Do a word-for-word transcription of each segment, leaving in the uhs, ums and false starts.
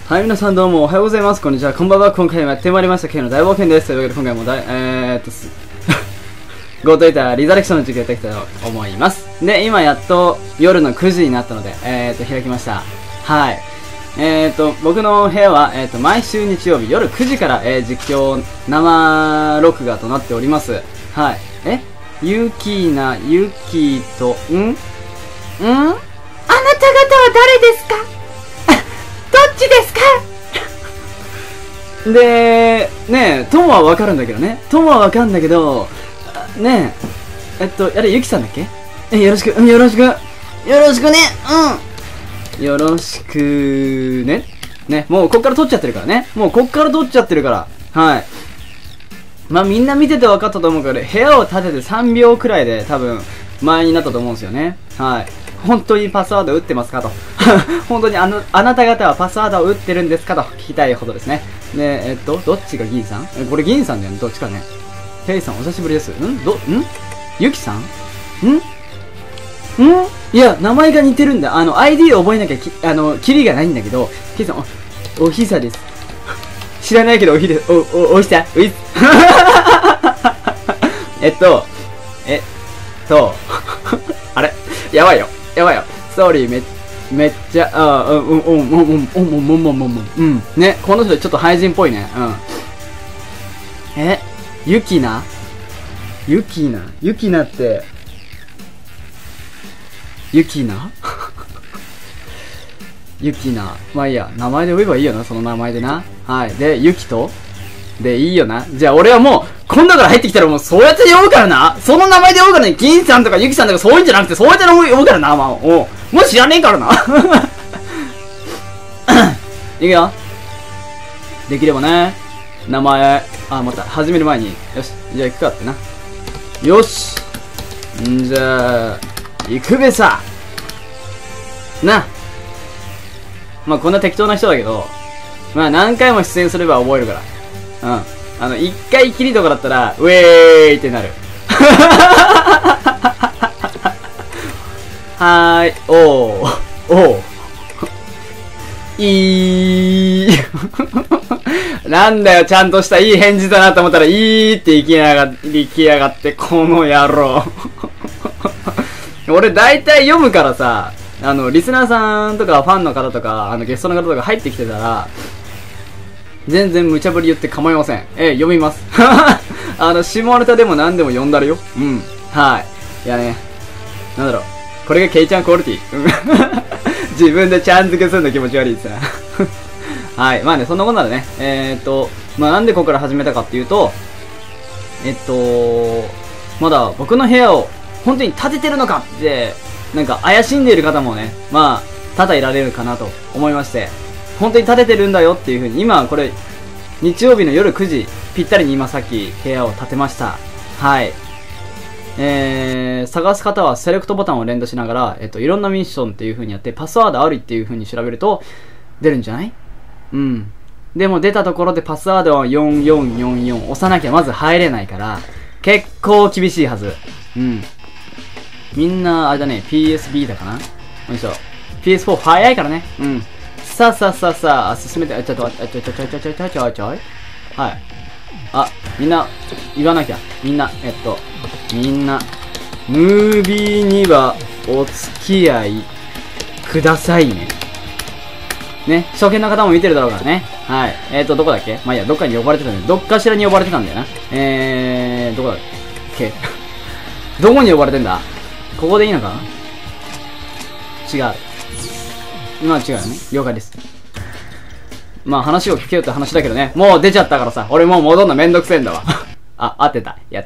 はい、皆さんどうもおはようございます。こんにちは。こんばんは。今回もやってまいりました。K の大冒険です。というわけで今回もだい、えーっと、す、ゴートイーターリザレクションの授業やっていきたいと思います。で、今やっと夜のくじになったので、えーっと、開きました。はい。えーっと、僕の部屋は、えーっと、毎週日曜日夜くじから、えー、実況生録画となっております。はい。えユキーナ、ユキーと、んんあなた方は誰ですかどっちですかで、ねえ、トモはわかるんだけどね。トモはわかるんだけど、ねえ、えっと、あれ、ユキさんだっけえ、よろしく、うん、よろしく、よろしくね、うん。よろしくね。ね、もうこっから撮っちゃってるからね。もうこっから撮っちゃってるから。はい。まあみんな見てて分かったと思うけど、部屋を建ててさんびょうくらいで多分前になったと思うんですよね。はい。本当にパスワード打ってますかと。本当にあの、あなた方はパスワードを打ってるんですかと聞きたいほどですね。で、えっと、どっちが銀さんえ、これ銀さんだよね。どっちかね。ヘイさんお久しぶりです。んど、んユキさんんんいや、名前が似てるんだ。あの、アイディー を覚えなきゃき、あの、キリがないんだけど、ヘイさん、お、おひさです。知らないけどおひで、お、お、おひさういっえっと、えっと、あれやばいよ。やばいよ。ストーリーめ、めっちゃ、あうん、うん、うん、うん、うん、うん、うん、うん、うん。ね、この人ちょっと廃人っぽいね。うん。えユキナユキナユキナって、ユキナユキナ。まあいいや、名前で呼べばいいよな、その名前でな。はい。で、ユキとで、いいよな。じゃあ俺はもう、今度から入ってきたらもうそうやって呼ぶからな。その名前で呼ぶからね。銀さんとかユキさんとかそういうんじゃなくて、そうやって呼ぶからな。まあ、おう。もう知らねえからな。いくよ。できればね。名前、あ、また、始める前に。よし。じゃあ行くかってな。よし。んじゃあ、行くべさ。な。まあこんな適当な人だけど、まあ何回も出演すれば覚えるから。うん。あの、一回きりとかだったら、ウェーイってなる。はーい。おー。おー。いー。なんだよ、ちゃんとしたいい返事だなと思ったら、いーって行きやが、行きやがって、この野郎。俺大体読むからさ、あの、リスナーさんとかファンの方とか、あの、ゲストの方とか入ってきてたら、全然無茶ぶり言って構いません。ええ、読みます。あの、下ネタでも何でも読んだるよ。うん。はい。いやね、なんだろう。これがケイちゃんクオリティ。自分でちゃん付けするの気持ち悪いですな。はい。まあね、そんなことならね。えー、っと、まあなんでここから始めたかっていうと、えっと、まだ僕の部屋を本当に建ててるのかって、なんか怪しんでいる方もね、まあ、多々いられるかなと思いまして、本当に建ててるんだよっていう風に、今これ、日曜日の夜くじ、ぴったりに今さっき部屋を建てました。はい。えー、探す方はセレクトボタンを連打しながら、えっと、いろんなミッションっていう風にやって、パスワードあるっていう風に調べると、出るんじゃない？うん。でも出たところでパスワードはよんよんよんよん押さなきゃまず入れないから、結構厳しいはず。うん。みんな、あれだね、ピーエスビー だかな？よいしょ。ピーエスフォー 早いからね。うん。さあさあさあさあ、進めて、ちょっと待って、ちょちょちょちょちょちょちょちょはい。あ、みんな、言わなきゃ。みんな、えっと、みんな、ムービーにはお付き合いくださいね。ね、初見の方も見てるだろうからね。はい。えっと、どこだっけ？まあいいや、どっかに呼ばれてたんだよ。どっかしらに呼ばれてたんだよな。えー、どこだっけ？どこに呼ばれてんだ？ここでいいのかな？違う。まあ違うよね。了解です。まあ話を聞けよって話だけどね。もう出ちゃったからさ。俺もう戻んのめんどくせえんだわ。あ、合ってた。やった。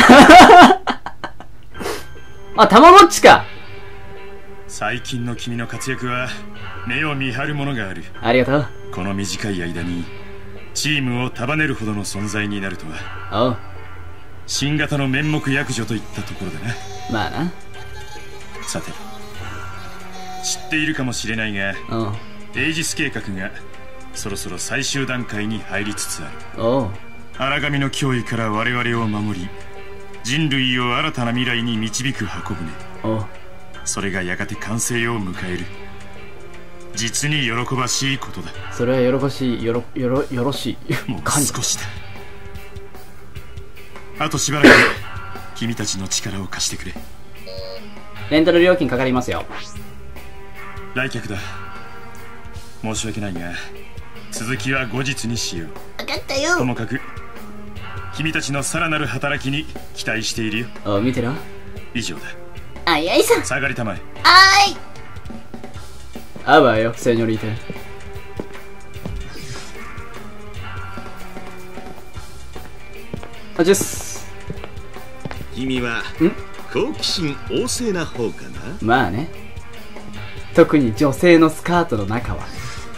あ、たまごっちか。 最近の君の活躍は目を見張るものがある。ありがとう。 この短い間にチームを束ねるほどの存在になるとは。 おう。 新型の面目躍如といったところだな。 まあな。 さて、知っているかもしれないが、エイジス計画がそろそろ最終段階に入りつつある。 おう。 荒神の脅威から我々を守り、人類を新たな未来に導く箱舟。 おう。 それがやがて完成を迎える。 実に喜ばしいことだ。 それはよろばしい、よろよろよろしい。 もう少しだ。あとしばらく君たちの力を貸してくれ。 レンタル料金かかりますよ。 来客だ。申し訳ないが続きは後日にしよう。 分かったよ。 ともかく君たちのさらなる働きに期待しているよ。 あ、見てな。 以上だ。 あいあいさん。 下がりたまえ。 あーい。 あばよ、セニョリーテ。あ、ジェス。 君は好奇心旺盛な方かな。 まあね。特に女性のスカートの中は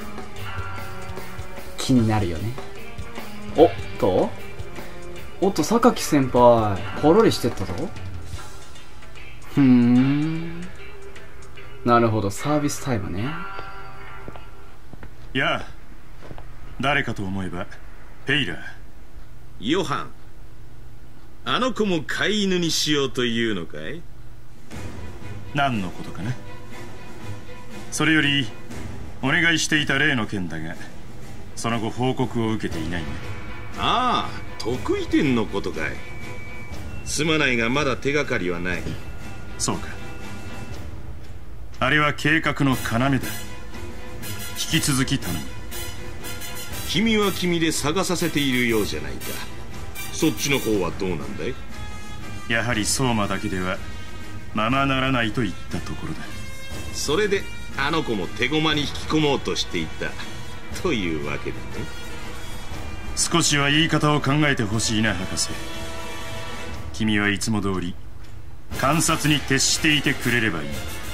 気になるよね。おっとおっと、榊先輩ポロリしてったぞ。ふーん、なるほど、サービスタイムね。 いや、誰かと思えばペイラー。 ヨハン、あの子も飼い犬にしようというのかい？ 何のことかな。それよりお願いしていた例の件だが、その後報告を受けていないね。 ああ、得意点のことかい。すまないがまだ手がかりはない。 そうか。あれは計画の要だ。引き続き頼む。 君は君で探させているようじゃないか。そっちの方はどうなんだい？ やはり相馬だけではままならないといったところだ。 それであの子も手駒に引き込もうとしていたというわけだね。 少しは言い方を考えてほしいな、博士。君はいつも通り観察に徹していてくれればいい。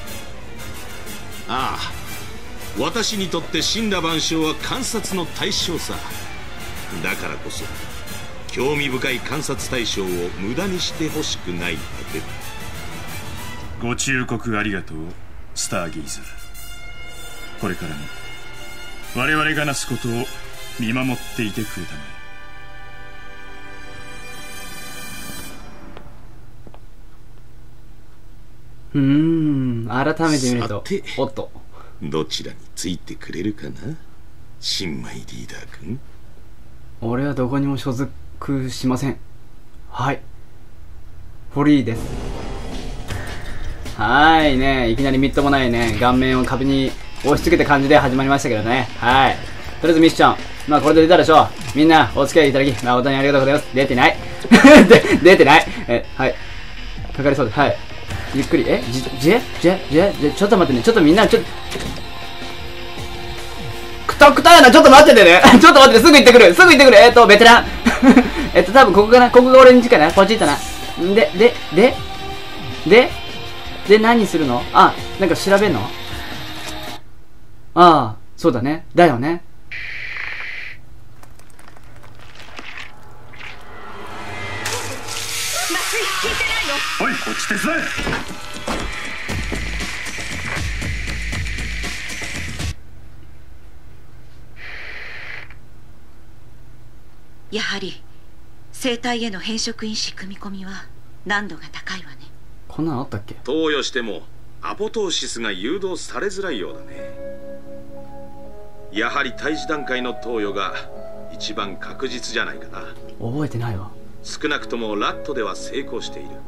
ああ、私にとって森羅万象は観察の対象さ。だからこそ興味深い観察対象を無駄にしてほしくないだけだ。 ご忠告ありがとう、スターゲイザー。これからも我々がなすことを見守っていてくれたまえ。 うーん、改めて見ると、おっと、 どちらについてくれるかな、新米リーダー君。 俺はどこにも所属しません。はい、フリーです。はーいね、いきなりみっともないね、顔面を壁に押し付けた感じで始まりましたけどね。はい、とりあえずミッション、まあこれで出たでしょう。みんなお付き合いいただき誠にありがとうございます。出てないで出てない。え、はい、かかりそうです。はい、ゆっくり。え、じ、じ、じ、じ、じ、ちょっと待ってね。ちょっとみんな、ちょっと。くたくたやな。ちょっと待っててね。ちょっと待ってて、すぐ行ってくる。すぐ行ってくる。えっと、ベテラン。えっと、多分ここかな。ここが俺ん家かな。ポチッとな。んで、で、で、で、で、何するの？あ、なんか調べんの？ああ、そうだね。だよね。 おい、こっち手伝え。 やはり生体への変色因子組み込みは難度が高いわね。 こんなのあったっけ？ 投与してもアポトーシスが誘導されづらいようだね。やはり胎児段階の投与が一番確実じゃないかな。 覚えてないわ。 少なくともラットでは成功している。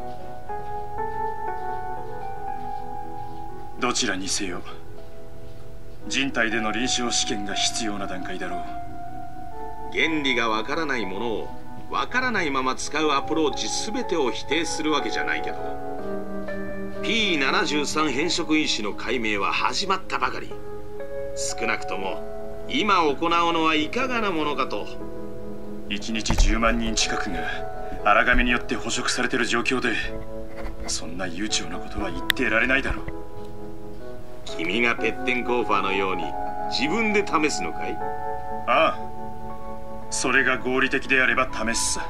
どちらにせよ人体での臨床試験が必要な段階だろう。 原理がわからないものをわからないまま使うアプローチ全てを否定するわけじゃないけど、 ピーななじゅうさん 変色因子の解明は始まったばかり。少なくとも今行うのはいかがなものかと。 いちにちじゅうまんにん近くが荒神によって捕食されてる状況で、そんな悠長なことは言ってられないだろう。 君がペッテンコーファーのように自分で試すのかい？ ああ、それが合理的であれば試すさ。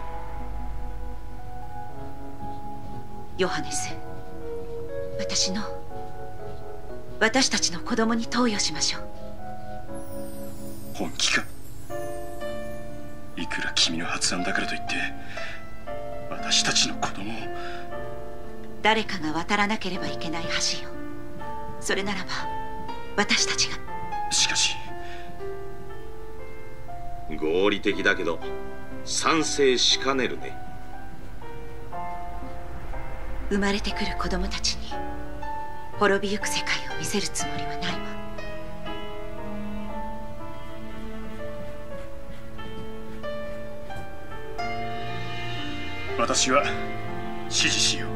ヨハネス、私の私たちの子供に投与しましょう。 本気か？いくら君の発案だからといって私たちの子供を。 誰かが渡らなければいけない橋よ。それならば私たちが。 合理的だけど賛成しかねるね。 生まれてくる子供たちに滅びゆく世界を見せるつもりはないわ。 私は支持しよ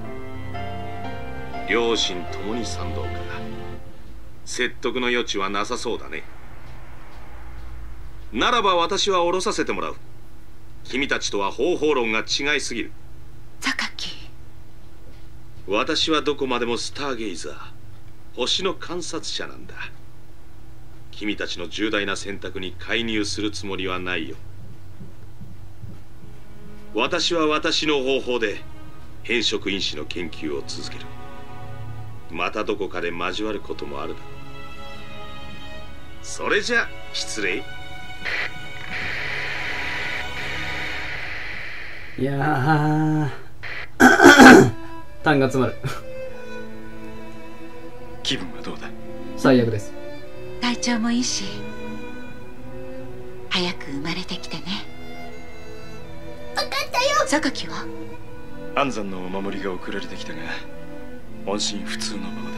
う。両親ともに賛同か。説得の余地はなさそうだね。ならば私は降ろさせてもらう。君たちとは方法論が違いすぎる。 榊、 私はどこまでもスターゲイザー、星の観察者なんだ。君たちの重大な選択に介入するつもりはないよ。私は私の方法で変色因子の研究を続ける。またどこかで交わることもあるだろう。それじゃ失礼。 いやー痰が詰まる気分はどうだ？ 最悪です。 体調もいいし早く生まれてきてね。 分かったよ。 榊は？ 安産のお守りが送られてきたが音信不通のままだ。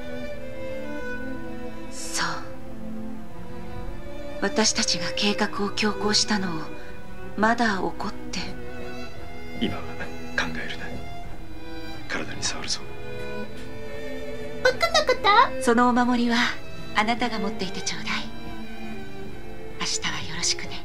そう、私たちが計画を強行したのをまだ怒って。 今は考えるな。体に触るぞ。 分かんなかった？ そのお守りはあなたが持っていてちょうだい。明日はよろしくね。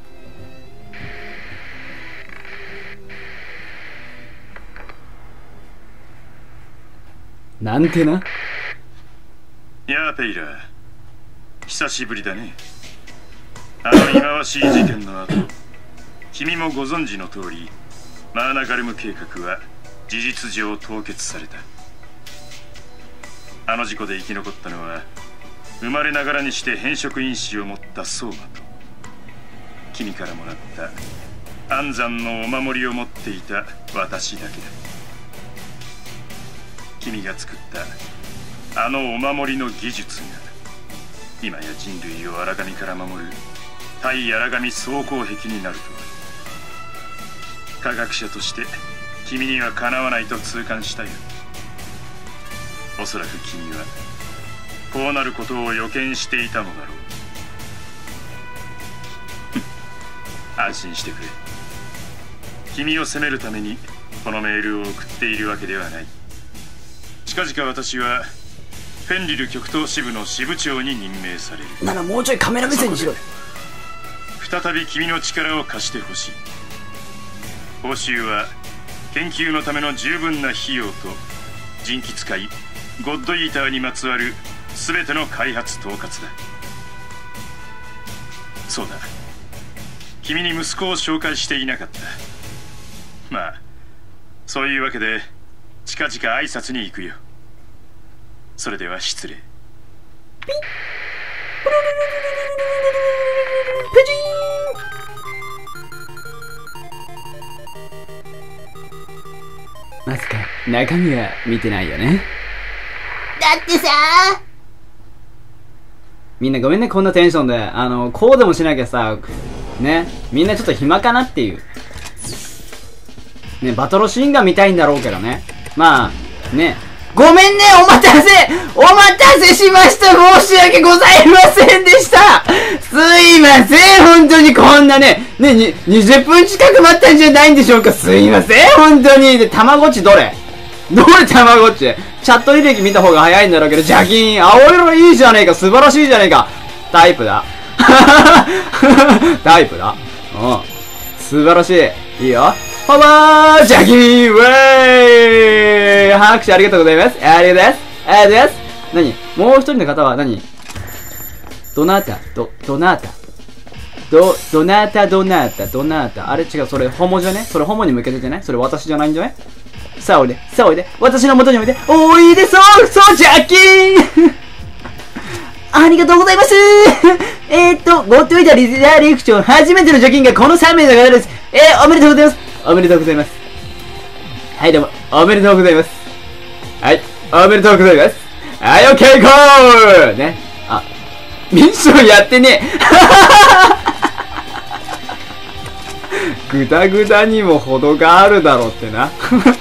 なんてな。 やあペイラー、久しぶりだね。あの忌まわしい事件の後、君もご存知の通りマーナガルム計画は事実上凍結された。あの事故で生き残ったのは生まれながらにして変色因子を持った相馬と君からもらった安産のお守りを持っていた私だけだ。君が作ったあのお守りの技術が今や人類を荒神から守る対荒神装甲壁になるとは。科学者として君にはかなわないと痛感したよ。おそらく君はこうなることを予見していたのだろう。安心してくれ。君を責めるためにこのメールを送っているわけではない。近々私はフェンリル極東支部の支部長に任命される。 ならもうちょいカメラ目線にしろよ。 再び君の力を貸してほしい。報酬は研究のための十分な費用と人気使いゴッドイーターにまつわる全ての開発統括だ。そうだ、君に息子を紹介していなかった。まあそういうわけで近々挨拶に行くよ。それでは失礼。 まさか中身は見てないよね。 だってさ、 みんなごめんね、こんなテンションで。あのこうでもしなきゃさね、みんなちょっと暇かなっていうね。バトルシーンが見たいんだろうけどね。まあね、ごめんね、お待たせお待たせしました。申し訳ございませんでした。すいません、本当にこんなね、ね、ににじゅっぷん近く待ったんじゃないんでしょうか。すいません、本当に。で、たまごっちどれどれたまごっちチャット履歴見た方が早いんだろうけど、邪金、青色いいじゃねえか、素晴らしいじゃねえか。タイプだ。タイプだ。うん。素晴らしい。いいよ。パワージャギーウェイ拍手ありがとうございます。ありがとうございます。ありがとうございます。何もう一人の方は何どなたど、どなたど、どなたどなたどなたあれ違う、それホモじゃねそれホモに向けてじゃないそれ私じゃないんじゃないさあおいで、さあおいで、私の元においで、おいで、そうそうジャッキーありがとうございますえーっと、ゴッドイーターリザーリクション初めての除菌がこのさん名の方です。えー、おめでとうございます。おめでとうございます。はい、どうも、おめでとうございます。はい、おめでとうございます。はい、オッケー、ゴーね。あ、ミッションやってねえ。 ぐだぐだにも程があるだろってな。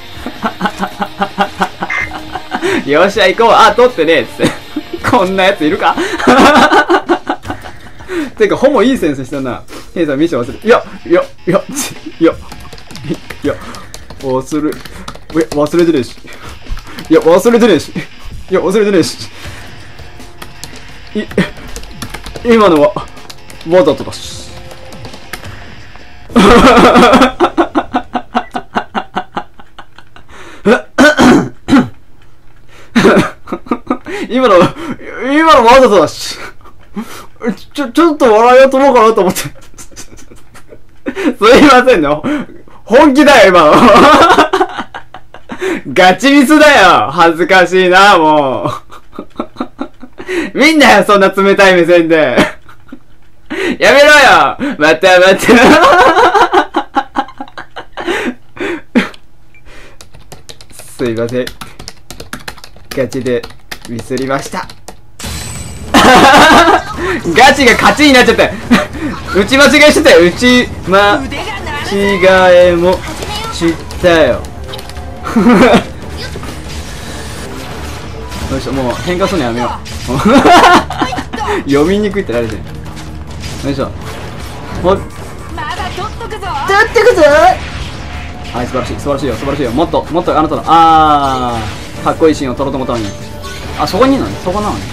よっしゃ行こう。あ、取ってねえつって。こんなやついるか。てか、ほぼいいセンスしたな。ヘイさんミッション忘れる。いや、いや、いや、いや、いや、忘れ、え、忘れてねえし。いや、忘れてねえし。いや、忘れてねえし。い、今のは、わざとだし。今の、今のわざとだし。ちょ、ちょっと笑いを取ろうかなと思って。すいませんね。本気だよ、今の。ガチミスだよ。恥ずかしいな、もう。みんなよ、そんな冷たい目線で。やめろよ。またまた。すいません。ガチでミスりました。ガチが勝ちになっちゃった。打ち間違いしてたよ。打ち間違いもしたよ。よいしょ、もう変化するのやめよう。読みにくいってなれてる。よいしょ。ほっ、 まだ取っとくぞ。 取ってくぞ。はい、素晴らしい、素晴らしいよ、素晴らしいよ。もっと、もっとあなたの、あー、かっこいいシーンを撮ろうと思ったのに。あ、そこにいるのね、そこなのね。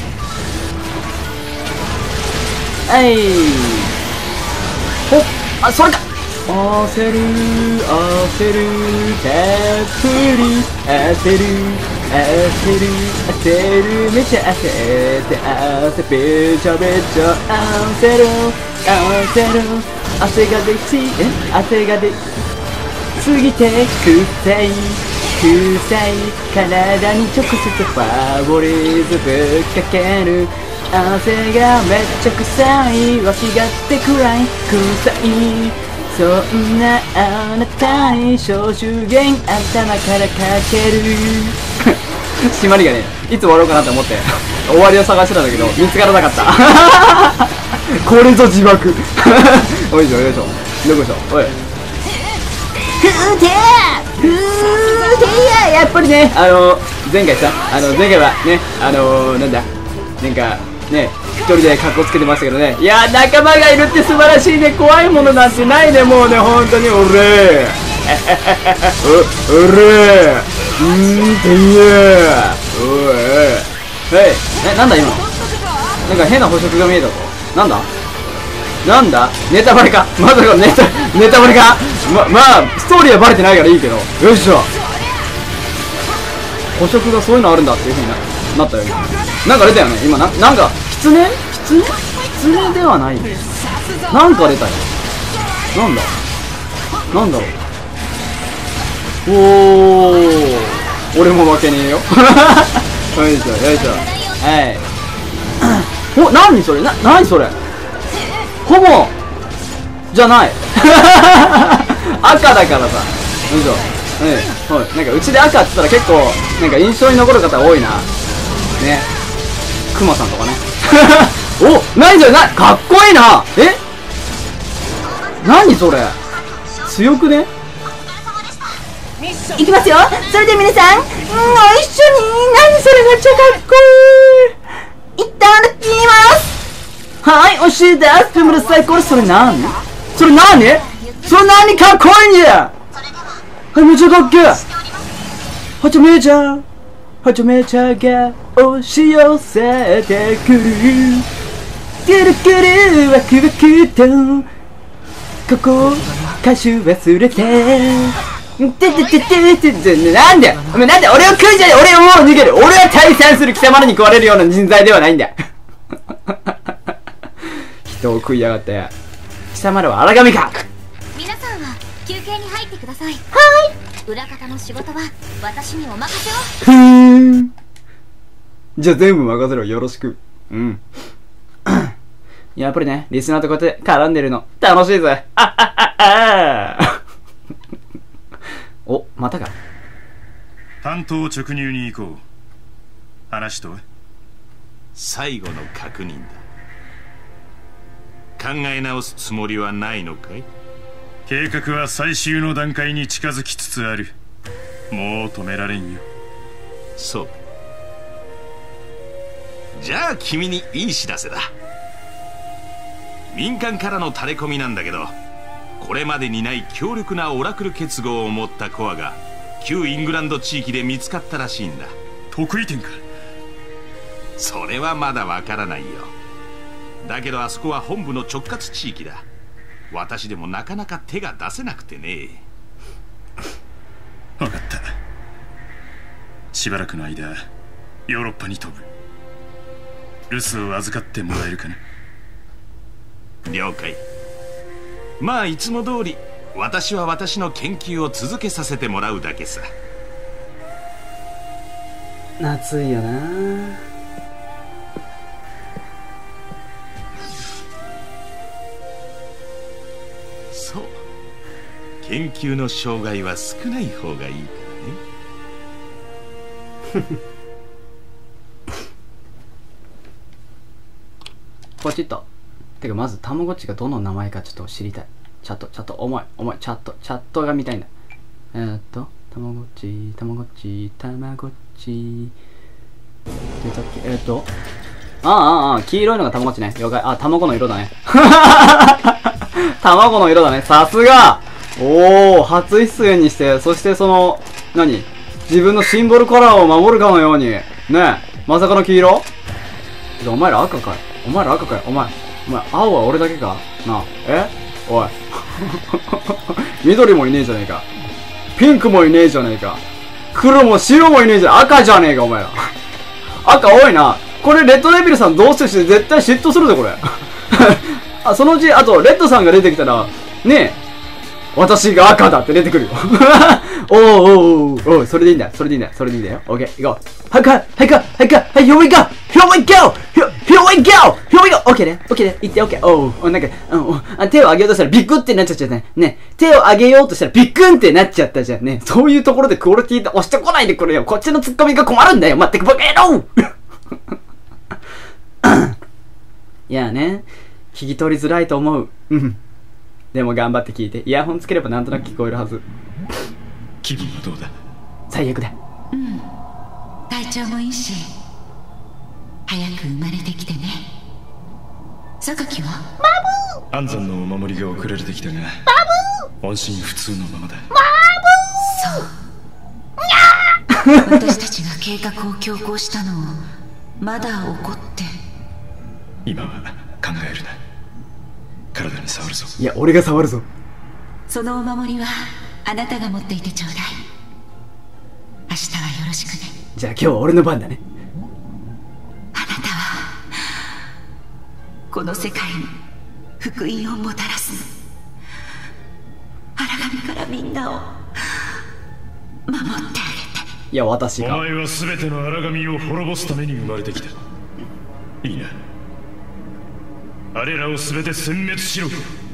はい。ほっ、あ、それか。焦る、焦る、たっぷり、焦る、焦る、焦る、めちゃ焦って、汗べちゃべちゃ、焦る、焦る、汗が出ち、え汗が出過ぎて、臭い、臭い、体に直接ファボリーズぶっかける。汗がめっちゃ臭い、脇がってくらい臭い。そんなあなたに小中元頭からかける。締まりがね、いつ終わろうかなと思って終わりを探してたんだけど見つからなかった。これぞ自爆。おいしょよいしょ、どこしょ、おい。 ふーてーふーてーややっぱりね、あの前回さ、あの前回はね、あのなんだ、なんかね、一人で格好つけてましたけどね。いやー、仲間がいるって素晴らしいね。怖いものなんてないね、もうね、本当に。おれー。お、おれー。うーん、ていやー。おい。えい。え、なんだ今。なんか変な捕食が見えたぞ。なんだなんだネタバレか。まさかネタ、ネタバレか。ま、まあ、ストーリーはバレてないからいいけど。よいしょ。捕食がそういうのあるんだっていう風にななったよ今。なんか出たよね今。な、なんかキツネキツネキツネではない。なんか出たよ。なんだなんだろう。おー、俺も負けねえよ。よいしょよいしょ。はいお、なにそれ、な、なにそれ、ほぼじゃない。赤だからさ。よいしょ。はい、はい、なんかうちで赤って言ったら結構なんか印象に残る方多いなね。クマさんとかね。お、何それ、な、かっこいいな。え、何それ、強くね。 いきますよ。それで皆さん、うん、ご一緒に。何それ、めっちゃかっこいい。いただきます。 はい、教えてあってください。これそれ何、それ何それ何、かっこいいんだ。はい、めちゃかっけえ。はちゃめちゃはちゃめちゃが押し寄せてくる。くるくるワクワクとここ歌手忘れててててててて、なんでお前、なんで俺を食うんじゃねえ。俺をもう逃げる。俺は退散する。貴様らに食われるような人材ではないんだ。人を食いやがって。貴様らは荒神か。 皆さんは休憩に入ってください。はい。裏方の仕事は私にお任せを。 ふーん。じゃあ全部任せろ。よろしく。うん。やっぱりね、リスナーとこうやって絡んでるの楽しいぜ。あっあっあっあお、またか。 担当直入に行こう。話とは最後の確認だ。考え直すつもりはないのかい？ 計画は最終の段階に近づきつつある。もう止められんよ。 そう。じゃあ君にいい知らせだ。民間からの垂れ込みなんだけど、これまでにない強力なオラクル結合を持ったコアが旧イングランド地域で見つかったらしいんだ。 得意点か？ それはまだわからないよ。だけどあそこは本部の直轄地域だ。私でもなかなか手が出せなくてね。 分かった。しばらくの間ヨーロッパに飛ぶ。留守を預かってもらえるかな？ 了解。まあいつも通り私は私の研究を続けさせてもらうだけさ。 夏いよな。 そう、研究の障害は少ない方がいいからね。 ポチッと。てかまずたまごっちがどの名前かちょっと知りたい。チャットチャット重い重いチャットチャットが見たいんだ。えー、っとたまごっちたまごっちたまごっち出たっけ。えー、っとああああ黄色いのがたまごっちね。了解。あ、卵の色だね。卵の色だね。さすが。おお、初出演にして、そしてその何自分のシンボルカラーを守るかのようにねえ、まさかの黄色。お前ら赤かい。お前ら赤かい。お前お前、青は俺だけかなあ、えおい。緑もいねえじゃねえか。ピンクもいねえじゃねえか。黒も白もいねえじゃん。赤じゃねえか、お前ら。赤多いな。これ、レッドデビルさんどうしてして絶対嫉妬するぜ、これ。あ、そのうち、あと、レッドさんが出てきたら、ねえ、私が赤だって出てくるよ。おーおーおーおー、それでいいんだ。それでいいんだ。それでいいんだよ。オッケー、行こう。はいか、はいか、はいか、はい、here we go! Here we go! Here we go! Here we go! オッケーね。オッケーね。行って、オッケー。おう、なんか、うん、あ、手を上げようとしたらビッグってなっちゃったね。ね。手を上げようとしたらビッグンってなっちゃったじゃんね。そういうところでクオリティ押してこないでくれよ。こっちのツッコミが困るんだよ。待ってくバカ野郎いやね。聞き取りづらいと思う。うん。でも頑張って聞いて。イヤホンつければなんとなく聞こえるはず。 気分はどうだ？ 最悪だ。うん。体調もいいし、早く生まれてきてね。榊は？ マブー。安産のお守りが送られてきたが、マブー。音信不通のままだ。マブー。そう。私たちが計画を強行したのをまだ怒って。 今は考えるな。体に触るぞ。 いや、俺が触るぞ。 そのお守りはあなたが持っていてちょうだい。明日はよろしくね。 じゃあ今日は俺の番だね。 あなたはこの世界に福音をもたらす。荒神からみんなを守ってあげて。 いや、私が。 お前は全ての荒神を滅ぼすために生まれてきた。いいな。あれらを全て殲滅しろ。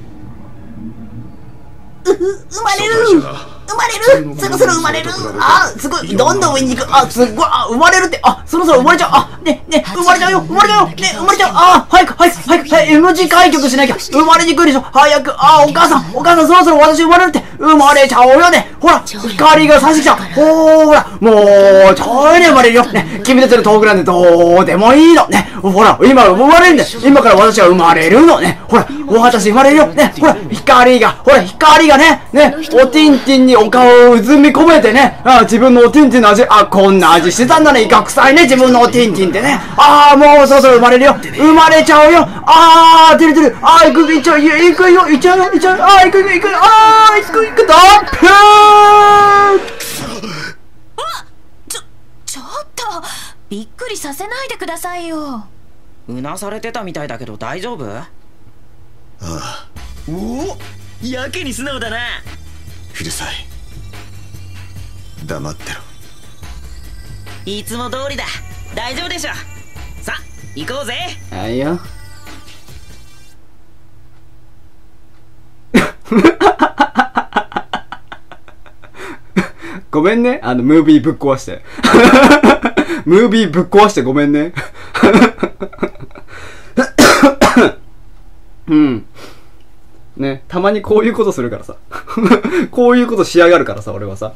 うふ、生まれる生まれるそろそろ生まれる。あ、すごい、どんどん上に行く。あ、すっごい、あ、生まれるって、あ、そろそろ生まれちゃう。あ、ね、ね、生まれちゃうよ、生まれちゃうよ、ね、生まれちゃう。あ、早く、早く、早く、早く、エムジー 開局しなきゃ。生まれにくいでしょ。早く、あ、お母さん、お母さん、そろそろ私生まれるって。生まれちゃうよね。ほら、光が差してきた。ほーら、もう、ちょいで生まれるよ。ね、君たちの遠くなんてどうでもいいの。ね、ほら、今生まれるんだよ。今から私は生まれるのね。ほら、私生まれるよ。ね、ほら、光が、ほら、光がね、ね、おティンティンにお顔をうずみ込めてね、あ、自分のおティンティンの味、あ、こんな味してたんだね、イカ臭いね、自分のおティンティンってね。あー、もうそろそろ生まれるよ。生まれちゃうよ。あー、出る出る。あー、行く、行っちゃう、行くよ、行っちゃうよ、行っちゃうよ。あー、行く、行く、あー、行く、行く、ドップー。 ちょ、ちょっと、びっくりさせないでくださいよ。 うなされてたみたいだけど大丈夫？ああ。 おお、やけに素直だな。 うるさい。黙ってろ。 いつも通りだ。大丈夫でしょ。さあ行こうぜ。 あいよ。ごめんね、あのムービーぶっ壊してムービーぶっ壊してごめんねうん。 ね、たまにこういうことするからさ。こういうことしやがるからさ、俺はさ。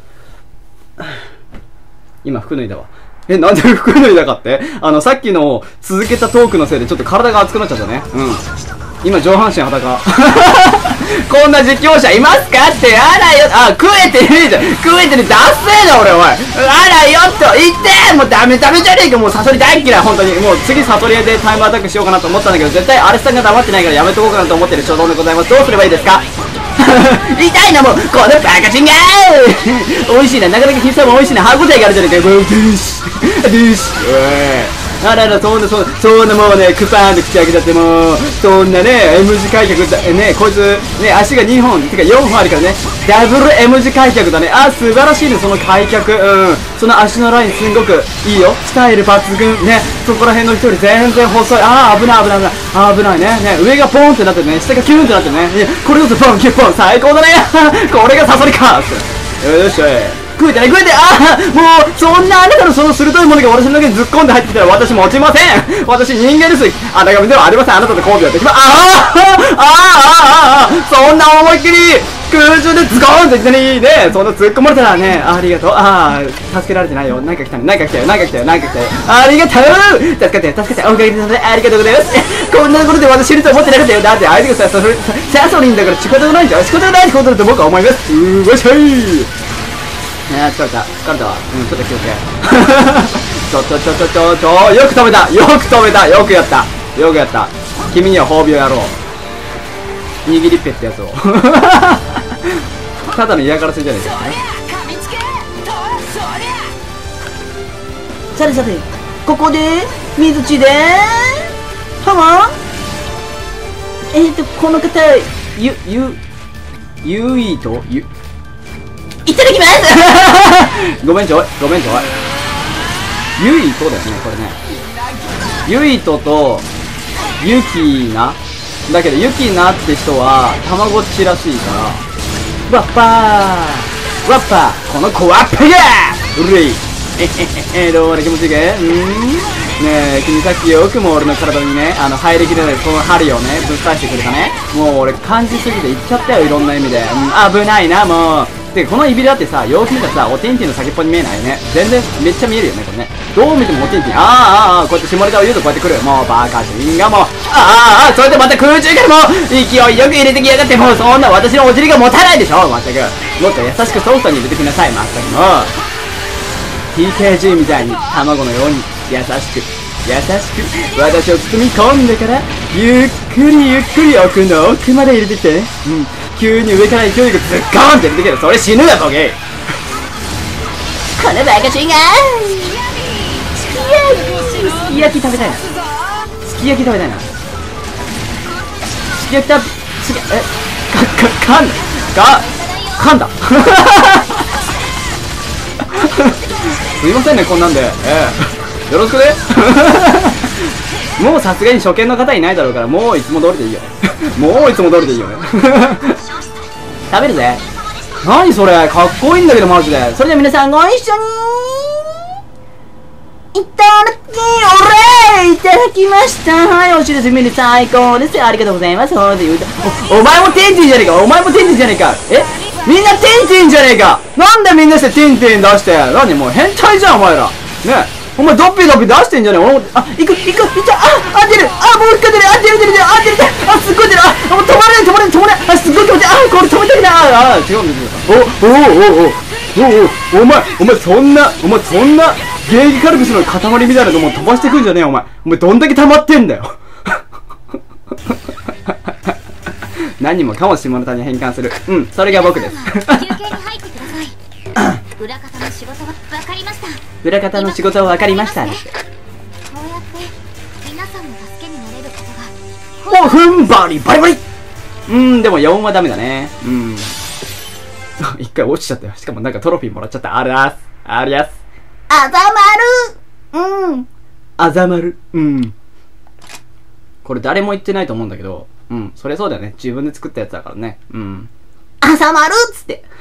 今服脱いだわ。え、なんで服脱いだかってあの、さっきの続けたトークのせいでちょっと体が熱くなっちゃったね。うん。今上半身裸。こんな実況者いますかって、あらよ、あ、食えてねえじゃん。食えてねえ、ダッセーだ俺、おい。あらよっと、言ってもうダメダメじゃねえか、もうサソリ大嫌い、本当に。もう次サソリでタイムアタックしようかなと思ったんだけど、絶対アレスさんが黙ってないからやめとこうかなと思ってる衝動でございます。どうすればいいですか痛いな、もう、このバカチンがー美味しいな、なかなか必殺も美味しいな、歯応えがあるじゃねえかよ。もう、ドゥーシドゥーシおい。あらら、そんな、そんな、そんなもうね、クパーンと口開けちゃってもう、そんなね、M 字開脚だ、ね、こいつ、ね、足がにほん、てかよんほんあるからね、ダブル M 字開脚だね。あ、素晴らしいね、その開脚。うん。その足のラインすんごくいいよ。スタイル抜群。ね、そこら辺の人より全然細い。あー、危ない危ない危ない。あー、危ないね。ね、上がポンってなってね、下がキューンってなってね。ね、これこそポン、キュッポン、最高だねこれがサソリかよしよし。食えてね、食えて、ああもう、そんなあなたのその鋭いものが私の中にずっ込んで入ってきたら私も落ちません私人間です。あなたではありません。あなたと交尾やってきま、ああああああそんな思いっきり空中でズコーンって言ってね、いいね。そんな突っ込まれたらね、ありがとう。ああ、助けられてないよ。なんか来たね、なんか来たよ、なんか来たよ、なんか来たよ。ありがとう助かって、助かって、おかげでありがとうございます。こんなことで私死ぬと思ってなかったよ。だって相手がさ、それ、サソリンだから仕方がないじゃん。仕方がないってことだと僕は思います。うーわしゃいあー疲れた疲れたわ。うんちょっと気をつけちょちょちょちょちょちょよく止めたよく止めたよくやったよくやった君には褒美をやろう握りっぺってやつをただの嫌がらせじゃねえかさてさて、ここで水地でハマえーとこの方ゆゆゆいとゆいただきますごめんちょいごめんちょいゆいとだよねこれねゆいととゆきなだけどゆきなって人はたまごっちらしいからわっぱーわっぱこの子わっぱがうるいえへへへどうもね気持ちいいかいうんねえ君さっきよくも俺の体にねあの入りきれないこの針をねぶっ刺してくれたねもう俺感じすぎていっちゃったよいろんな意味で、うん、危ないなもうでこのいびりだってさよく見たらさおてんてんの先っぽに見えないよね全然めっちゃ見えるよねこれねどう見てもおてんてんあーあーあーこうやって下ネタを言うとこうやってくるもうバカシンがもうあーあーあーそれでまた空中からもう勢いよく入れてきやがってもうそんな私のお尻が持たないでしょまったくもっと優しくソフトに入れてくださいまったくもう ティーケージー みたいに卵のように優しく優しく私を包み込んでからゆっくりゆっくり奥の奥まで入れてきてねうん急に上から勢いがズッコーンって出てきたらそれ死ぬやボケこのバカチンがすき焼き食べたいなすき焼き食べたいなすき焼き食べすきえかかかんだかかんだすいませんねこんなんでええよろしくねもうさすがに初見の方いないだろうからもういつも通りでいいよもういつも通りでいいよね食べるぜ何それかっこいいんだけどマジでそれじゃ皆さんご一緒にいただきお礼いただきましたはいおしですみんな最高ですありがとうございますほんと言うと お, お前もてんてんじゃねえかお前もてんてんじゃねえかえみんなてんてんじゃねえかなんでみんなしててんてん出して何もう変態じゃんお前らねえお前ドッピドッピ出してんじゃねえ俺もあ行く行く行っちゃああ出るあもう一回出るあ出る出る出るあ出る出るあすっごい出るあもう止まれ止まれ止まれあすっごい気持ちいいあこれ止めたくないああ違うんですよおおおおおおお前お前そんなお前そんなゲーギカルピスの塊みたいなのもう飛ばしてくんじゃねえよお前お前どんだけ溜まってんだよ何もかも下ネタに変換するうんそれが僕です休憩に入ってください裏方の仕事は分かりました裏方の仕事は分かりましたこうやって皆さんの助けになれることがおふんばりバリバリうんでもよんはダメだねうん一回落ちちゃったよしかもなんかトロフィーもらっちゃったありゃすありゃすあざまるうんあざまるうんこれ誰も言ってないと思うんだけどうんそれそうだよね自分で作ったやつだからねうんあざまるっつって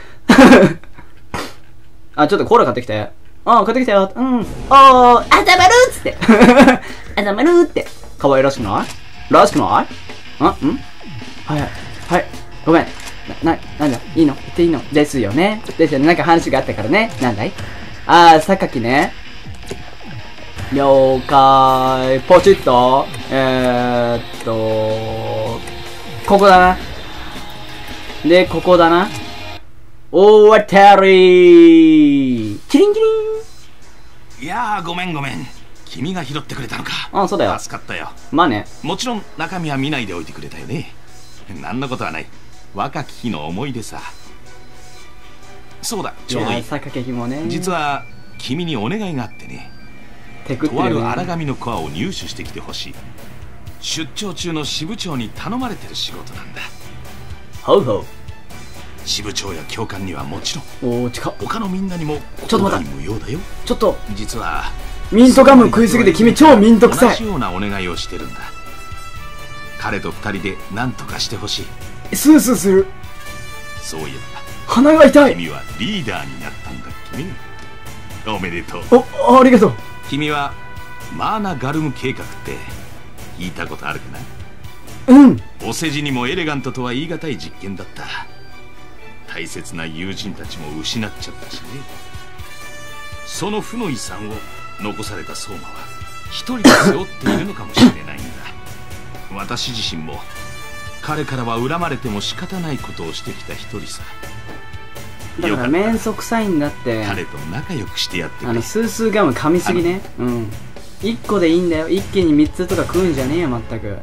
あちょっとコーラ買ってきてあ買ってきたようんおーあざまるっつってあざまるって可愛らしくないらしくないあんはいはいはいごめん。な、な、なんだいいの言っていいのですよね。ですよね。なんか話があったからね。なんだいあー、榊ね。了解。ポチッと。えーっと、ここだな。で、ここだな。おーわたりー。キリンキリン。 いやー、ごめんごめん。君が拾ってくれたのか。 あ、そうだよ。 助かったよ。 まあね。 もちろん中身は見ないでおいてくれたよね。何のことはない。若き日の思い出さ。そうだ、ちょうどいい。 榊ひもね。 実は君にお願いがあってね。 テクってるね。 とある荒紙のコアを入手してきてほしい。出張中の支部長に頼まれてる仕事なんだ。 ほうほう。 支部長や教官にはもちろん、 おー、近っ。 他のみんなにもちょっと待った無用だよ。 ちょっと実はミントガム食いすぎて君超ミント臭い。 同じようなお願いをしてるんだ。彼と二人で何とかしてほしい。 スースーする。 そういえば鼻が痛い。 君はリーダーになったんだっけね。おめでとう。 お、ありがとう。 君はマーナ・ガルム計画って聞いたことあるかな。うん。 お世辞にもエレガントとは言い難い実験だった。大切な友人たちも失っちゃったしね。その負の遺産を残された相馬は一人で背負っているのかもしれないんだ。私自身も彼からは恨まれても仕方ないことをしてきた一人さ。 だから面倒くさいんだって。 彼と仲良くしてやってくれ。 あのスースーガム噛みすぎね。うん。一個でいいんだよ。一気に三つとか食うんじゃねえよ、まったく。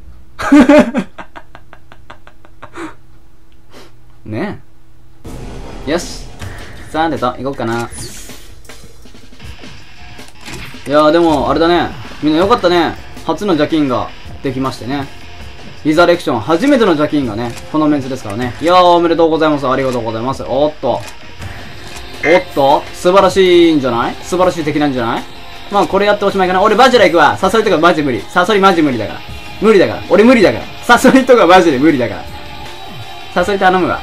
ねえ。よし。さあ、出た。行こうかな。いやーでも、あれだね。みんなよかったね。初の邪菌ができましてね。リザレクション、初めての邪菌がね、このメンツですからね。いやー、おめでとうございます。ありがとうございます。おっと。おっと素晴らしいんじゃない？素晴らしい敵なんじゃない？まあ、これやっておしまいかな。俺バジラ行くわ。サソリとかマジ無理。サソリマジ無理だから。無理だから。俺無理だから。サソリとかマジで無理だから。サソリ頼むわ。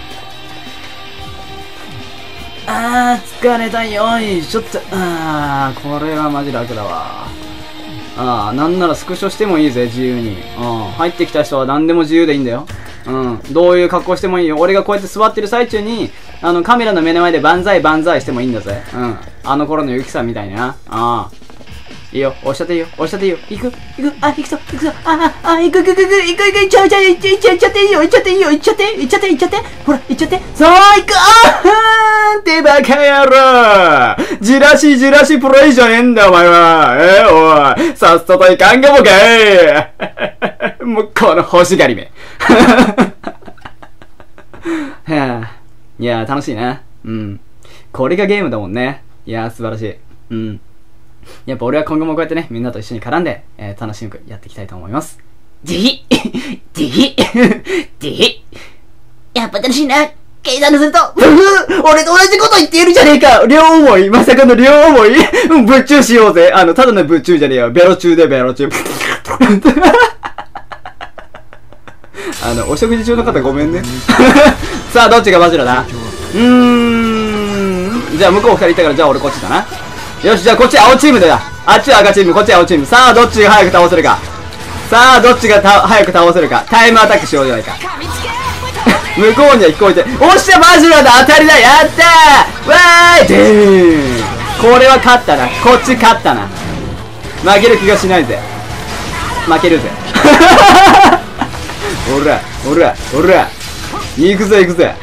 あー、疲れたよい。ちょっと、あー、これはマジ楽だわ。あー、なんならスクショしてもいいぜ、自由に。うん。入ってきた人は何でも自由でいいんだよ。うん。どういう格好してもいいよ。俺がこうやって座ってる最中に、あの、カメラの目の前で万歳万歳してもいいんだぜ。うん。あの頃のゆきさんみたいにな。ああ。いいよ。押しちゃっていいよ。押しちゃっていいよ。行く行くあ、行くぞ行くぞああ、あ、行く行く行く行く行く行っちゃう行っちゃう行っちゃう行っちゃっていいよ行っちゃっていいよ行っちゃって行っちゃって行っちゃってほら行っちゃってさあ行くあーってバカ野郎じらしじらしプレイじゃねえんだお前はえー、おいさっさと行かんかもかいもうこの欲しがりめはぁいやー楽しいねうんこれがゲームだもんねいやー素晴らしいうんやっぱ俺は今後もこうやってね、みんなと一緒に絡んで、えー、楽しくやっていきたいと思います。 ぜひぜひぜひやっぱ楽しいな計算すると俺と同じこと言っているじゃねえか両思いまさかの両思いうん、ぶっちゅうしようぜあの、ただのぶっちゅうじゃねえよ。ベロ中でベロ中。あの、お食事中の方ごめんね。さあ、どっちがバジラだうーん。じゃあ、向こう二人いたから、じゃあ俺こっちだな。よし、じゃあこっち青チームだよ。あっちは赤チーム、こっち青チーム。さあ、どっちが早く倒せるか。さあ、どっちがた早く倒せるか。タイムアタックしようじゃないか。向こうには聞こえて。おっしゃ、バジラだ当たりだやったーわーいでーんこれは勝ったな。こっち勝ったな。負ける気がしないぜ。負けるぜ。おら、おら、おら。行くぜ、行くぜ。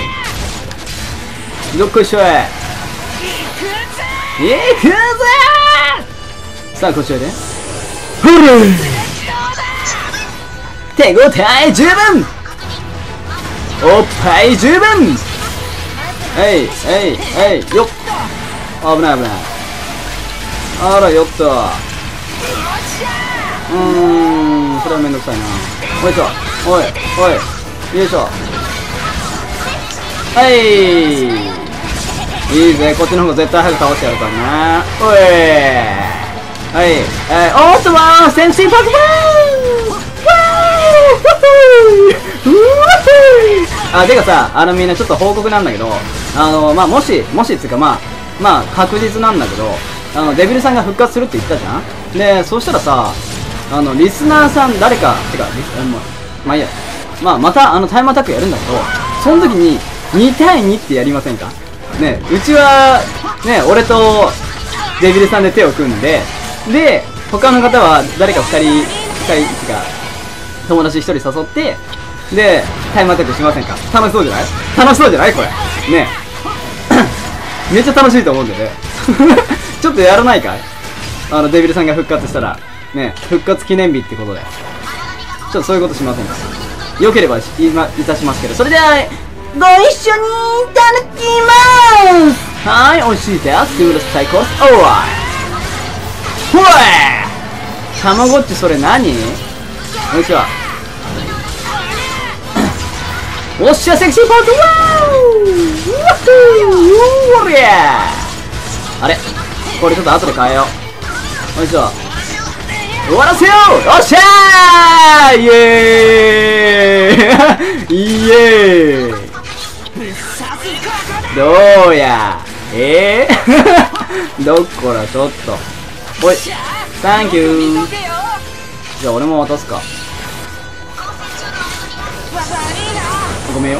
どっこいしょい。行くぜーさあこっちおいでほら手応え十分おっぱい十分えいえいえいよっ危ない危ないあらよっとうーんこれはめんどくさいなおいしょおいおいよいしょはいいいぜ、こっちの方が絶対早く倒してやるからな。おいはい、えー、おーっとわーセンシーパクバーあ、てかさ、あのみんなちょっと報告なんだけど、あの、まあ、もし、もしっていうかまあ、まあ、確実なんだけど、あの、デビルさんが復活するって言ったじゃんで、そしたらさ、あの、リスナーさん誰か、てか、リスまあ、まあいいや、 まあ、また、あの、タイムアタックやるんだけど、その時に、に対にってやりませんかね、うちは、ね、俺と、デビルさんで手を組んで、で、他の方は誰かふたり、ふたりが、友達ひとり誘って、で、タイムアタックしませんか？楽しそうじゃない？楽しそうじゃないこれ。ね。めっちゃ楽しいと思うんでね。ちょっとやらないかい？あの、デビルさんが復活したら、ね、復活記念日ってことで。ちょっとそういうことしませんか？よければ、今、いたしますけど、それでは、ご一緒にいただきまーす。はい、美味しいです。うるさいコース、オーライ。ほらたまごっち、それ何？よいしょ。おっしゃ、セクシーポーズ、ワーウォーリアー。あれこれちょっと後で変えよう。よいしょ。終わらせよう。よっしゃーイエーイイエーイどうやえー、どこらちょっと。おい、サンキュー。じゃあ俺も渡すか。ごめんよ。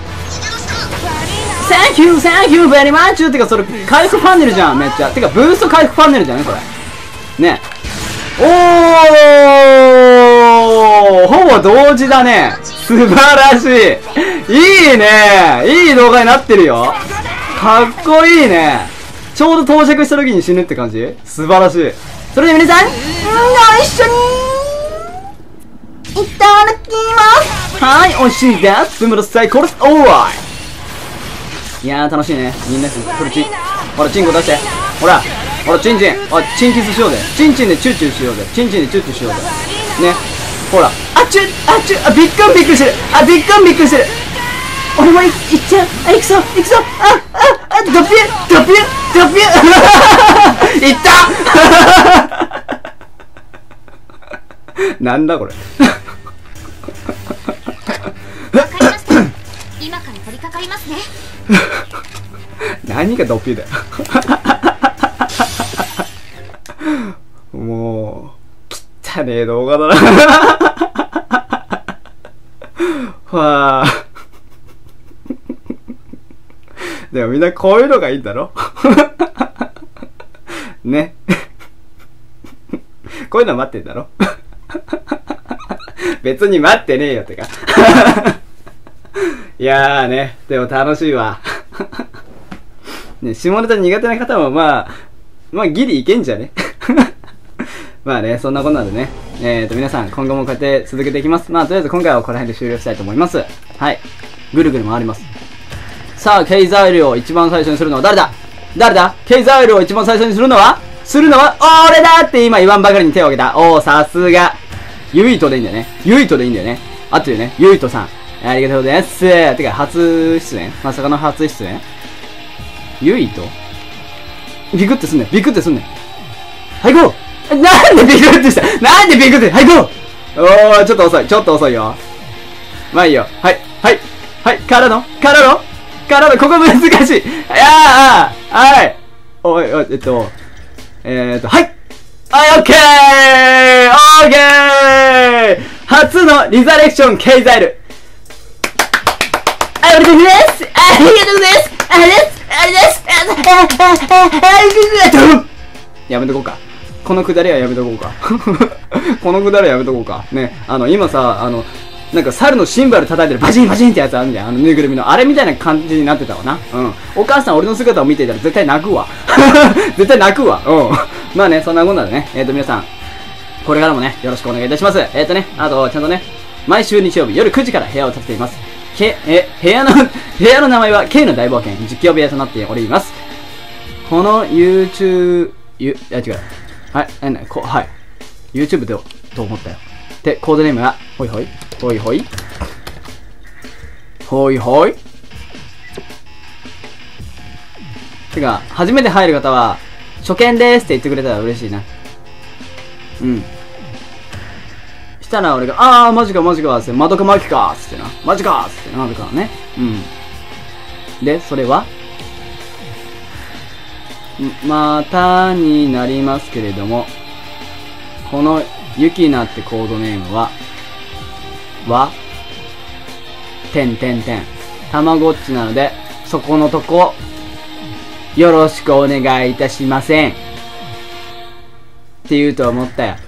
サンキューサンキューベリーマッチュー。てかそれ回復パネルじゃんめっちゃ。てかブースト回復パネルじゃねこれね。おーほぼ同時だね。素晴らしい。いいね。いい動画になってるよ。かっこいいね。ちょうど到着した時に死ぬって感じ。素晴らしい。それでは皆さんご一緒にいただきます。はい、美味しいです。スムーズサイコロスオーライ。いやー楽しいね。みんなこれチン、ほらチンコ出して。ほらほらチンチン、あチンキスしようぜ。チンチンでチューチューしようぜ。チンチンでチューチューしようぜね。ほらあチュあチュあびっくんびっくりしてる。あびっくんびっくりしてる。俺もいっちゃう。あ、いくぞいくぞ。あああドピュドピュドピュいったなんだこれわかりました。今から取り掛かりますね。 何がドピュだよもう汚ねえ動画だなわあでもみんなこういうのがいいんだろねこういうの待ってんだろ別に待ってねえよってかいやーね、でも楽しいわね、下ネタ苦手な方もまあまあギリいけんじゃねまあね、そんなことなんでね、えーと皆さん今後もこうやって続けていきます。まあとりあえず今回はこの辺で終了したいと思います。はい、ぐるぐる回ります。さあ経済量を一番最初にするのは誰だ誰だ経済量を一番最初にするのはするのは俺だって今言わんばかりに手を挙げた。おーさすがユイトでいいんだよね。ユイトでいいんだよね。あってるね。ユイトさんありがとうございます。てか初出演まさかの初出演ユイトビクってすんねん。ビクってすんねん。はいゴー。なんでビクってしたなんでビクってはいゴー。おーちょっと遅いちょっと遅いよ。まあいいよ。はいはいはいからのからのからのここ難しい。いやああはいおいおいえっとえーとはいはいオッケーオッケー初のリザレクションケイザイルありがとうございますありがとうございますありがとうございますありがとうございますやめとこうか。このくだりはやめとこうか。このくだりはやめとこうか。ね、あの、今さ、あの、なんか猿のシンバル叩いてるバチンバチンってやつあるんじゃん。あのぬいぐるみの。あれみたいな感じになってたわな。うん。お母さん俺の姿を見ていたら絶対泣くわ。絶対泣くわ。うん。まあね、そんなこんなでね。えっと皆さん、これからもね、よろしくお願いいたします。えっとね、あと、ちゃんとね、毎週日曜日夜くじから部屋を立てています。け、え、部屋の、部屋の名前は K の大冒険実況部屋となっております。この YouTube、ゆ、あ、違う。はい、なになに、こ、はい。YouTube で、と思ったよ。で、コードネームは、ほいほい、ほいほい、ほいほい。てか、初めて入る方は、初見でーすって言ってくれたら嬉しいな。うん。したら俺が、あー、マジかマジかーって、まどかマキかーってな。マジかーってなるからね。うん。で、それはまたになりますけれども、このユキナってコードネームは、は、 てんてんてん。たまごっちなので、そこのとこ、よろしくお願いいたしません。って言うと思ったよ。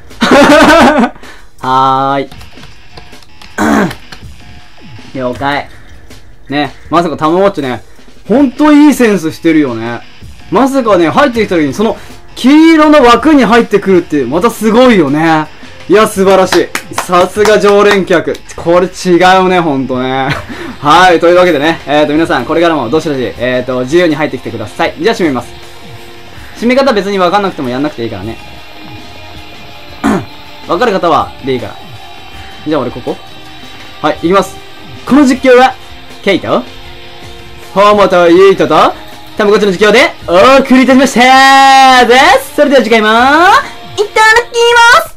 はーい。了解。ね、まさかたまごっちね、ほんといいセンスしてるよね。まさかね、入ってきた時にその、黄色の枠に入ってくるって、またすごいよね。いや、素晴らしい。さすが常連客。これ違うね、ほんとね。はい、というわけでね、えーと、皆さん、これからもどしどし、えーと、自由に入ってきてください。じゃあ、締めます。締め方別にわかんなくてもやんなくていいからね。わかる方は、でいいから。じゃあ、俺ここはい、いきます。この実況は、ケイト、ホモとユイトと、たまごっちの実況で、お送りいたしましたーです。それでは次回も、いただきます。